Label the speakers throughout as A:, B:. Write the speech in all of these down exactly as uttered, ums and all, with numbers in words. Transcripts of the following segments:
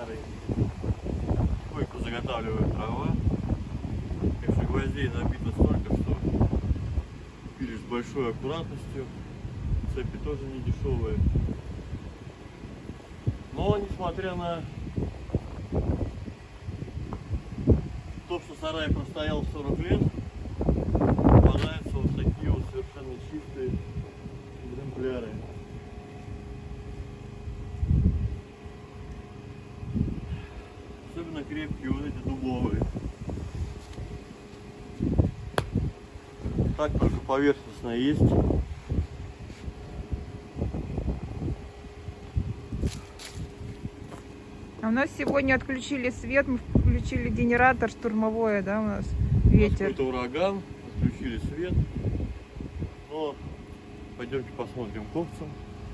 A: старый. Койку заготавливаю трава. Конечно, гвоздей набито столько, что пилишь с большой аккуратностью. Цепи тоже не дешевые. Но несмотря на то, что сарай простоял сорок лет, попадаются вот такие вот совершенно чистые экземпляры. Особенно крепкие вот эти дубовые. Так только поверхностно есть.
B: А у нас сегодня отключили свет, мы включили генератор штурмовое, да, у нас ветер.
A: Какой-то ураган, отключили свет. Но пойдемте посмотрим к овцам.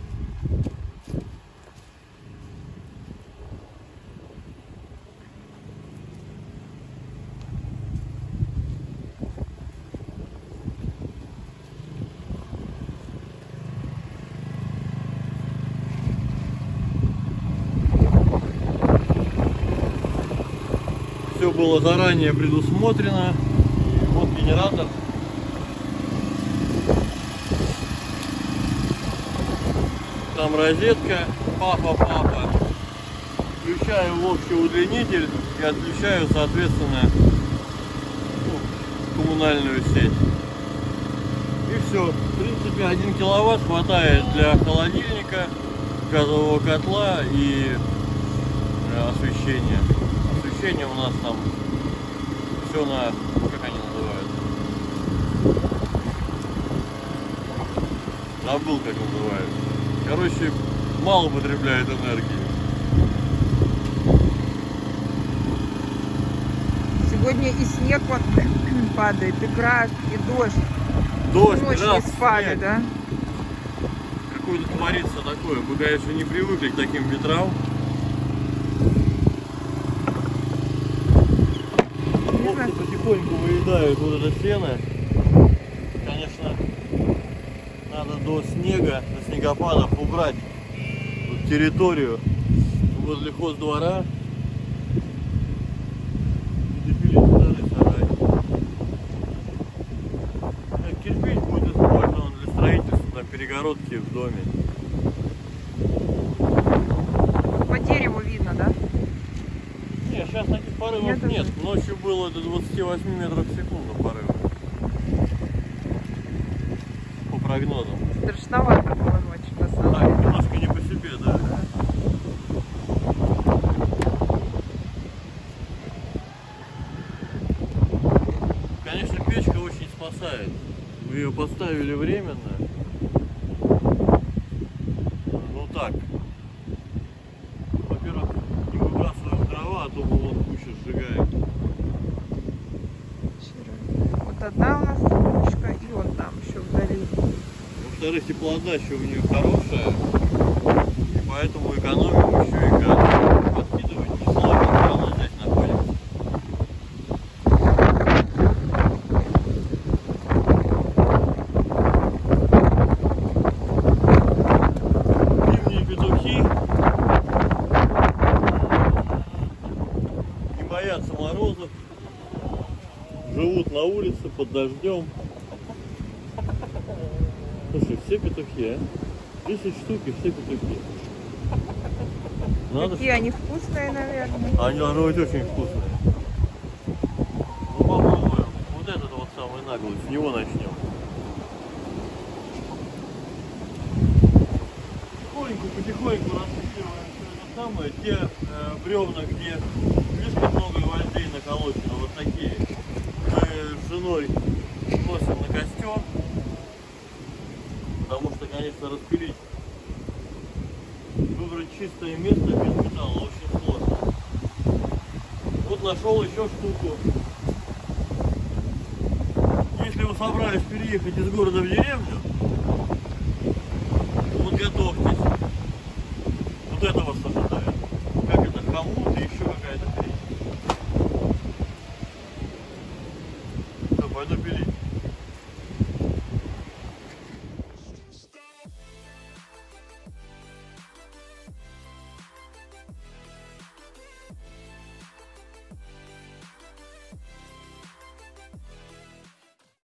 A: Все было заранее предусмотрено. И вот генератор. Там розетка. Папа, папа. Включаю в общий удлинитель и отключаю, соответственно, ну, коммунальную сеть. И все. В принципе, один киловатт хватает для холодильника, газового котла и освещения. Освещение у нас там все на, как они называются, забыл, как называется. Короче, мало потребляет энергии.
B: Сегодня и снег вот падает, и град, и дождь.
A: Дождь,
B: ночь
A: град,
B: не спали,
A: снег.
B: да?
A: Какое-то творится такое. Мы, конечно, не привыкли к таким ветрам. Овцы потихоньку выедают вот это сено. Конечно, надо до снега, до снегопадов убрать вот территорию возле хоздвора. Допилить старый сарай. Кирпич будет использован для строительства там, перегородки в доме.
B: По дереву видно, да?
A: Нет, сейчас таких порывов нет. нет. Ночью было до двадцати восьми метров в секунду порыва. По прогнозам.
B: Страшновато было ночью, на самом
A: Так,
B: деле.
A: немножко не по себе, да. Конечно, печка очень спасает. Мы ее поставили временно. Ну так. Во-первых, не выбрасываем дрова, а то мы вот кучу сжигаем.
B: Вот одна у нас пушка, и вот там еще вдали.
A: Во-вторых, теплоотдача у нее хорошая, и поэтому экономим еще и газ. Подкидывать не сложно, равно здесь находится. Зимние петухи не боятся морозов, живут на улице под дождем. Слушай, все петухи, а? десять штук и все петухи. Надо,
B: Какие они вкусные, наверное.
A: они должны быть очень вкусные. Ну попробуем. Вот этот вот самый наглый, с него начнем. Потихоньку, потихоньку распихиваем все это самое. Те э, бревна, где слишком много гвоздей наколочено, вот такие, мы с женой носим на костер. Потому что, конечно, распилить, выбрать чистое место без металла очень сложно. Вот нашел еще штуку. Если вы собрались переехать из города в деревню, вот готовьтесь. Вот это вас ожидает. Как это, хомут и еще какая-то хрень. Все, пойду пилить.